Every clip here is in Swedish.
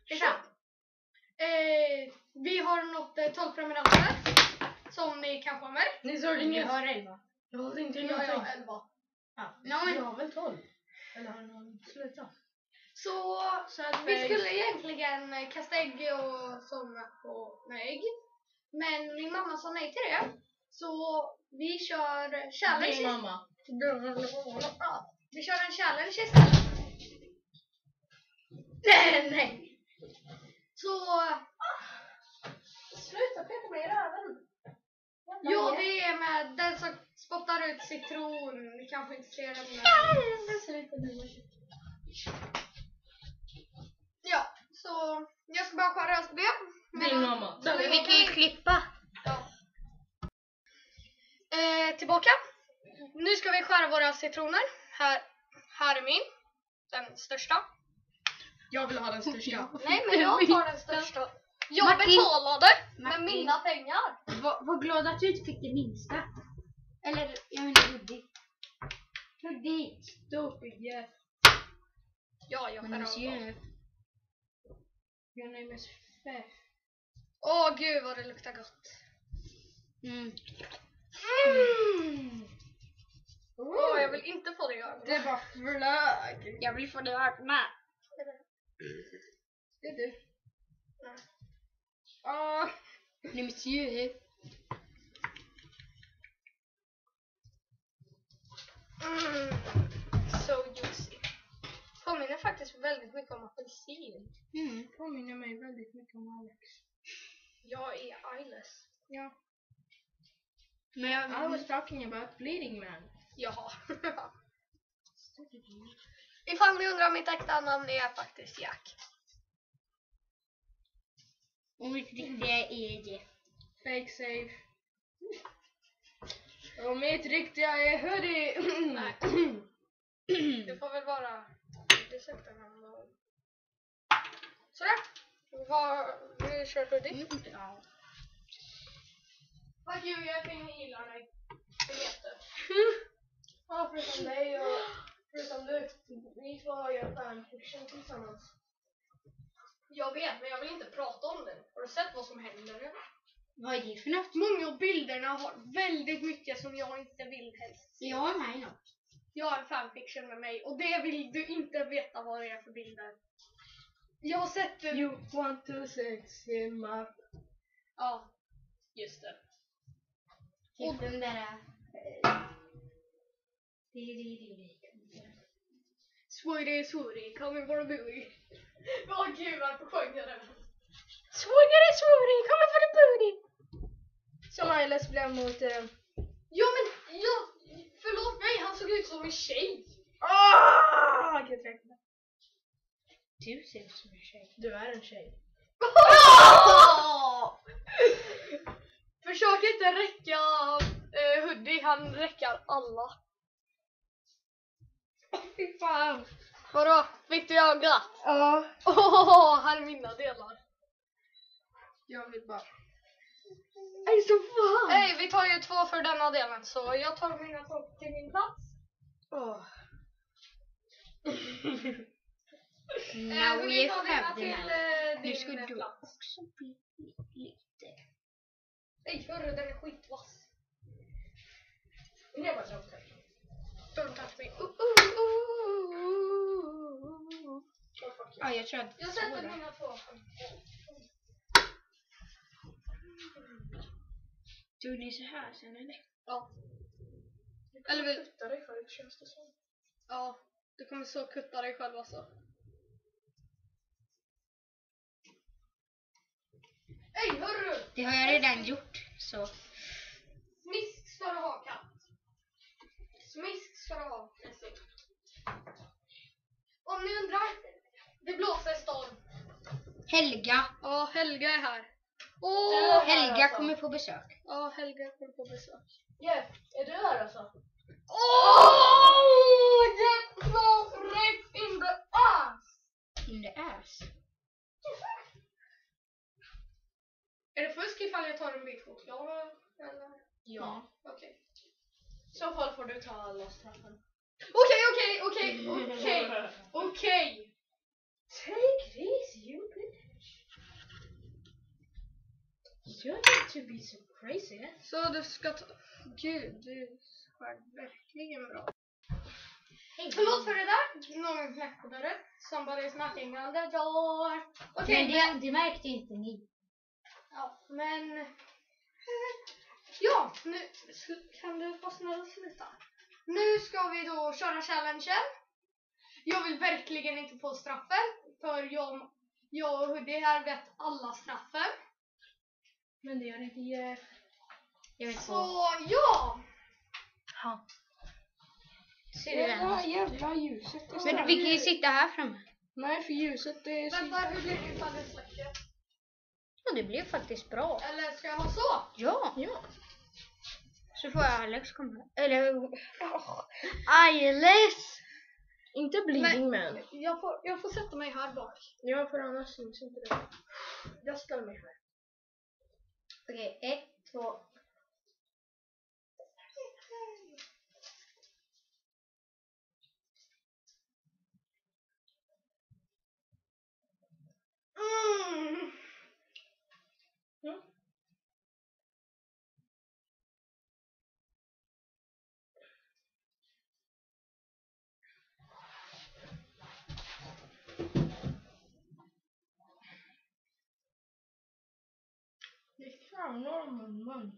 Vi har nått 12 prenumeranter. Som ni kanske har märkt. Ni sa Vi har 11. Jag har inte Jag har 11. Ja. Jag har väl 12. Eller har någon slutat? Så vi skulle egentligen kasta ägg och såna med ägg. Men min mamma sa nej till det. Så vi kör challenge. Din mamma. Vi kör en challenge istället. Nej. Så Sluta peta mig i röven. ja, det är med den som spottar ut citron. Ni kanske inte ser den. Sluta nu. Ja, så jag ska bara skära röstben. Din mamma. Så Vi kan ju klippa. Ja. Tillbaka. Nu ska vi skära våra citroner. Här är min. Den största. Jag vill ha den största. Nej, men jag tar den största. Jag Martin. betalade med Martin. mina pengar. Var glad att du inte fick det minsta. Eller, jag menar Ludvig. Ludvig. Stupid yes. Ja, jag Men skär av monsieur. dem. Your name is Fef. Åh gud vad det luktar gott. Åh, jag vill inte få det i ögonen. Det var flög. Jag vill få det i ögonen. Det är du. Nej. Nej, monsieur. So juicy. Påminner faktiskt väldigt mycket om apelsin. Påminner mig väldigt mycket om Alex. Jag är eyeless. Ja. Men I was talking about bleeding man. Jaha. Ifall ni undrar, mitt äkta namn är faktiskt Jack. och mitt riktiga är det. Fake save. Och mitt riktiga är hoodie. Nej. Det får väl vara det sättet namn då. Sådär. Vi kör hoodie. Ja. Vad kul, jag kan gilla dig. Det heter. Ja, förutom dig och förutom du. Vi två har ju fanfiction tillsammans. Jag vet, men jag vill inte prata om den. Har du sett vad som händer? Vad är det för något? Många av bilderna har väldigt mycket som jag inte vill helst. Jag är med något. Jag har en fanfiction med mig och det vill du inte veta vad det är för bilder. Jag har sett det. You want to sex him up. Ja, just det. Typ den där... Swooty, coming for a booty. Åh gud, varför sjöng jag den? Swooty, kommer för the booty. Som Ailes blev mot... Ja men, förlåt mig, han såg ut som en tjej. Jag kan träcka. Du ser ut som en tjej. Du är en tjej. Försök inte räcka hoodie, han räcker alla. Fy fan. Vadå? Fick du ögat? Ja. Här är mina delar. Jag vill bara... Nej, så fan. Nej, vi tar ju 2 för denna delen, så jag tar mina 2 till min plats. Now vi we tar have dina the till man. Nu din ska du plats. också bli lite. Nej, hörru, den är skitvass. Det var så. Don't touch me. Ja, jag tror att Jag sätter mina 2. du ni så här sen eller? Ja. Eller vi... Kutta dig själv, känns det som. Ja, du kommer så kutta dig själv alltså. Hej, hörru! Det har jag redan gjort, så. Smisk ska du ha, katt. Smisk ska du ha. Om ni undrar, det blåser storm. Helga. Ja, Helga är här. Helga alltså. kommer på besök. Ja, Helga kommer på besök. Jeff, är du här alltså? That was right in the ass! In the ass. Är det fusk ifall jag tar en bit choklad? Eller? Ja. Okej. I så fall får du ta alla straffen. Okej. Take it easy, you bitch. You need to be so crazy. Så du ska ta... Gud, du skär verkligen bra. Hej. Förlåt för det där. Någon knäckte på dörren. Somebody's knocking on the door. Okej, Men det märkte inte ni. ja, men... Ja, nu kan du vara snäll och sluta. Nu ska vi då köra challengen. Jag vill verkligen inte få straffen. För jag och Hoodie här vet alla straffen. Men det gör inte Jeff. Jag vet Så vad. ja! Ja. Ser du den? Jävla ljuset. Men vi kan ju sitta här framme. Nej, för ljuset är så... Vänta, hur blir det ifall du släcker? Ja, det blev faktiskt bra. Eller ska jag ha så? Ja. Så får Alex komma. Eller... Alex! Inte bleeding man. Jag får sätta mig här bak. Ja, för annars syns inte det. Jag ställer mig här. Okej, 1, 2. Det kramar om mun.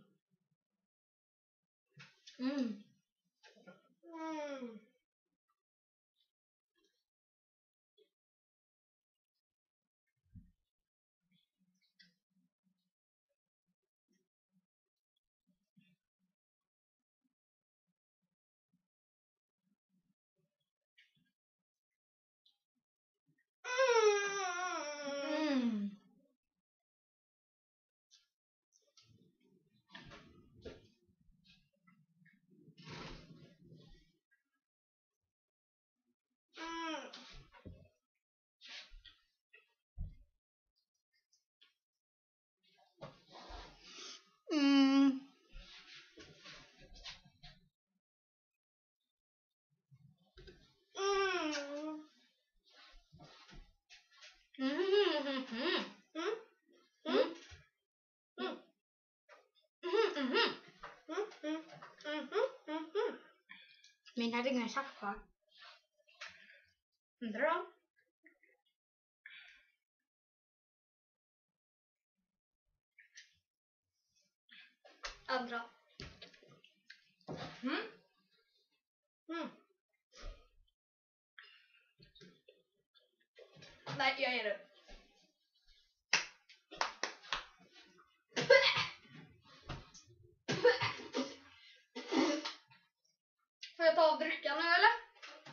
Min hade ingen saft kvar. Bra. Andra. Nej, jag ger det. Får jag ta av dryckan nu eller?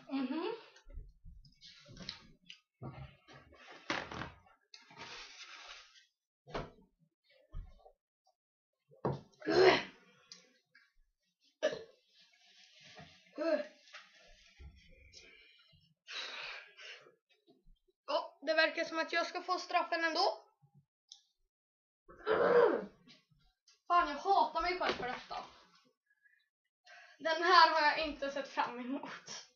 Ja, det verkar som att jag ska få straffen ändå. Fan, jag hatar mig själv för detta. Den här har jag inte sett fram emot.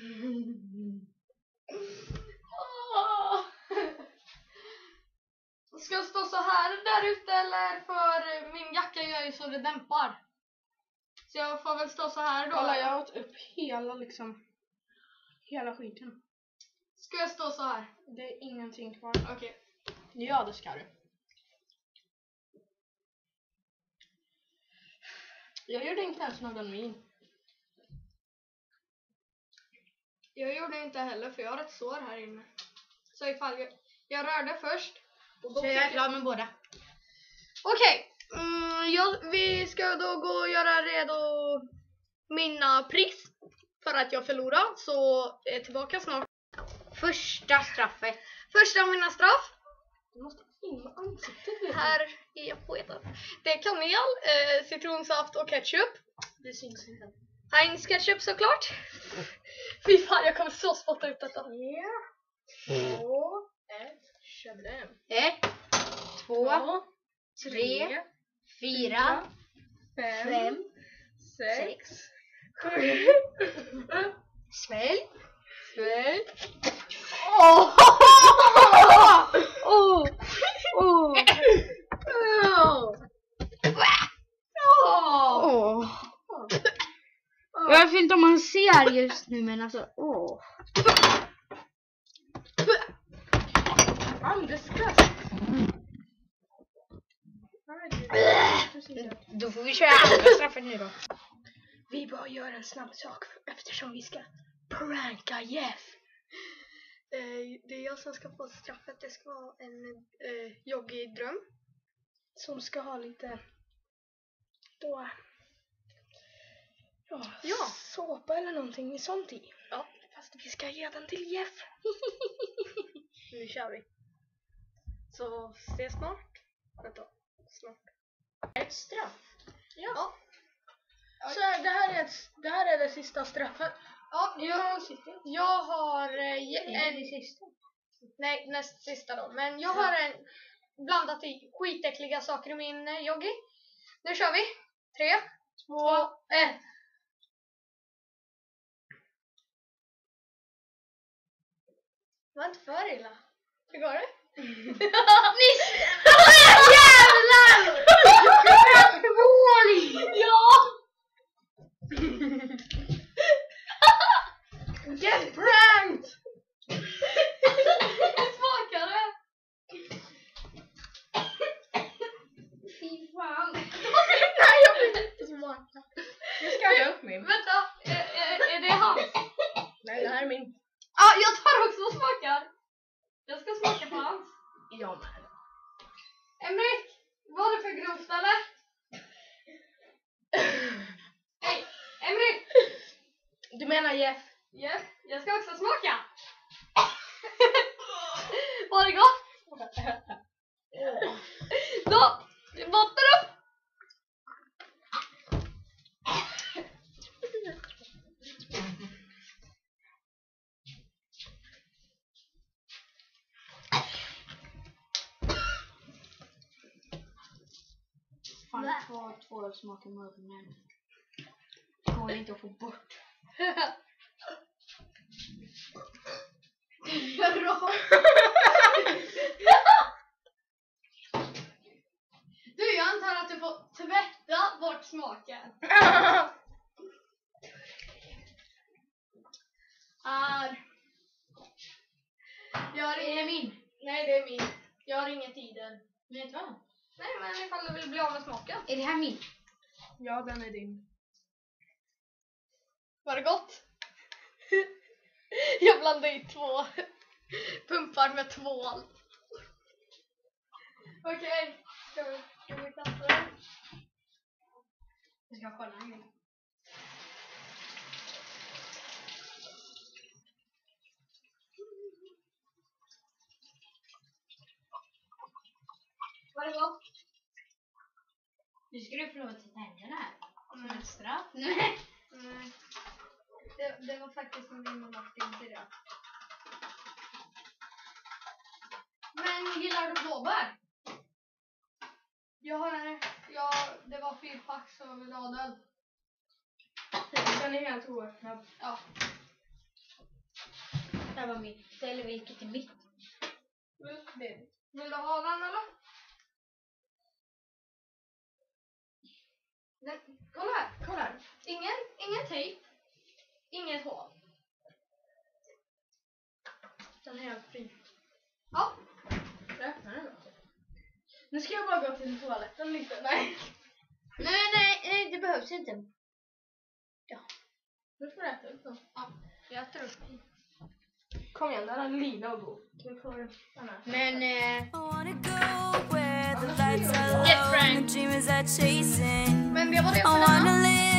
Ska jag stå så här där ute eller? För min jacka gör ju så det dämpar. Så jag får väl stå så här då. Kolla, jag har åt upp hela skiten. Ska jag stå så här? Det är ingenting kvar. Okej. Ja, det ska du. Jag gjorde inte ens någon min. Jag gjorde inte heller för jag har ett sår här inne. Så ifall jag rörde först. Och då Så jag är klar med båda. Okej. Vi ska då gå och göra redo mina pris. För att jag förlorar. Så är jag tillbaka snart. Första straffet. Första av mina straff. Du måste in med ansiktet. Här är jag på ett. Det är kanel, citronsaft och ketchup. Det syns inte. Heinz ketchup såklart. Fy fan, jag kommer så spotta ut detta. Ja. 2, 1, kör den. 1, 2, 3, 4, 5, 6, 7. Svälj. Svälj. Åh! Jag vet inte om man ser just nu, men alltså, åh. I'm disgusted. Då får vi köra andra straffet nu då. Vi bara gör en snabb sak eftersom vi ska pranka Jeff. Det är jag som ska få straffet. Det ska vara en joggig dröm som ska ha lite då, ja, såpa eller någonting sånt i. Ja, fast vi ska ge den till Jeff. Nu kör vi. Så se snart. Vänta, snart. Ett straff. Ja. Så det här är det sista straffet. Ja, jag har En sista. nej, näst sista då. Men jag har blandat i skitäckliga saker i min joggi. Nu kör vi. 3, 2, 1. Var inte för illa. Hur går det? Jävlar! Ja! Get pranked! Hur smakar det? Fy fan. Nej, jag vill inte smaka. Nu ska jag upp min. Vänta, är det hans? Nej, det här är min. Ja, jag tar också och smakar. Jag ska smaka på hans. Jag med. Emrik, var det för grovt eller? Hej, Emrik! Du menar Jeff? Yes, jag ska också smaka. Var det gott? Då, botten upp! Fan, två smakar munnen. Går inte att få bort. Du, jag antar att du får tvätta bort smaken. Är det min? Nej, det är min. Jag har ingen tiden. Vet vad? Nej, men ifall du vill bli av med smaken. Är det här min? Ja, den är din. Var det gott? Jag blandade i 2 pumpar med tvål. Okej, ska vi testa det? Jag ska kolla en gång. Var det gott? Nu ska du få lov att ta tänderna här. Som ett straff. Det var faktiskt min och Martin till det. Men gillar du blåbär? Jag har det var 4-packs av radel. Den är helt oöppnad. Ja. Det här var mitt. Eller vilket är mitt? Vill du ha den eller? Kolla här. Ingen tejp. Inget hål. Den är helt fri. Ja. Jag öppnar den då. Nu ska jag bara gå till toaletten lite. Nej. Nej, det behövs inte. Ja. Nu får du äta upp den. Ja, jag äter upp. Kom igen, där har lila och god. Du får den här. Men Get Frank. Men det var det för denna.